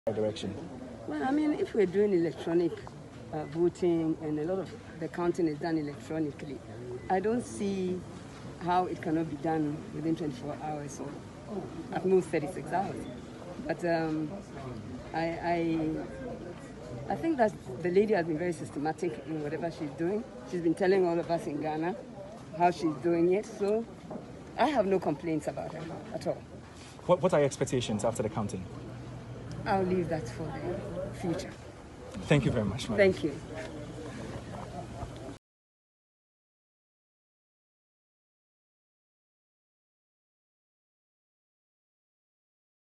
direction? Well, I mean, if we're doing electronic voting and a lot of the counting is done electronically, I don't see how it cannot be done within 24 hours or at most 36 hours. But I think that the lady has been very systematic in whatever she's doing. She's been telling all of us in Ghana how she's doing it, so I have no complaints about her at all. What are your expectations after the counting? I'll leave that for the future. Thank you very much, Madam. Thank you.